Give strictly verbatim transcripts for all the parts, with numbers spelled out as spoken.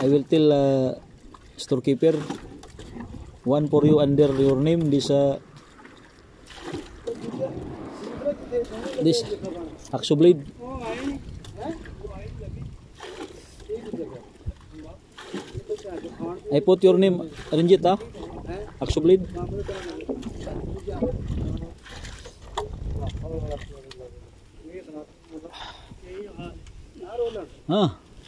I will tell uh, storekeeper one for you under your name. This uh, this Aksu blade. I put your name Ranjit ah Aksu blade. Huh?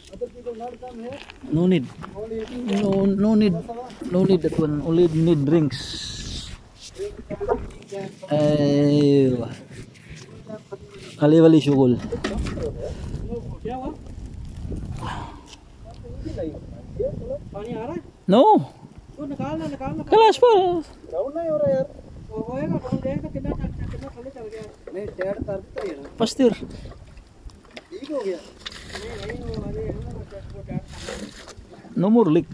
No need. No no need. No need that one. Only need drinks. Eh, kali wali syugul. No. Kelas pa. Pastir. No more leak.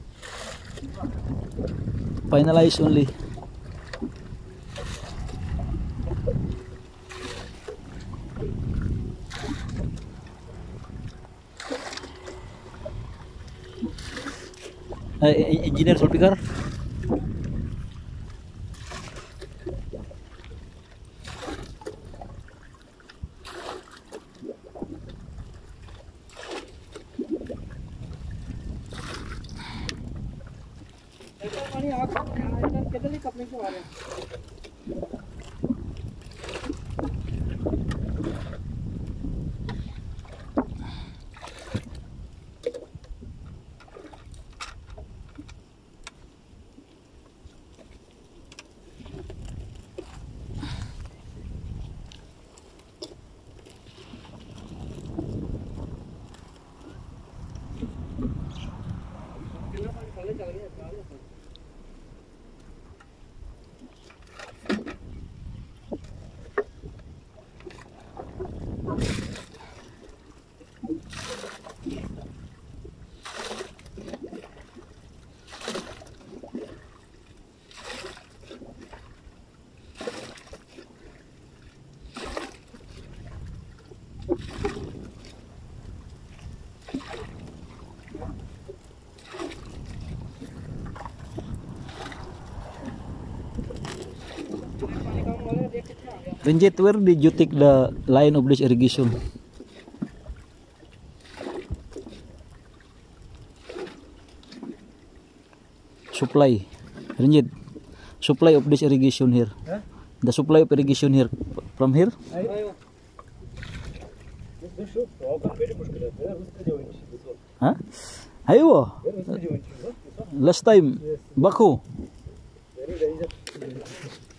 Finalize only. Uh, engineer Sulfikar. Ranjit, where did you take the line of this irrigation? Supply, Ranjit, supply of this irrigation here. Huh? The supply of irrigation here from here. Huh? Ayo. Last time, Baku.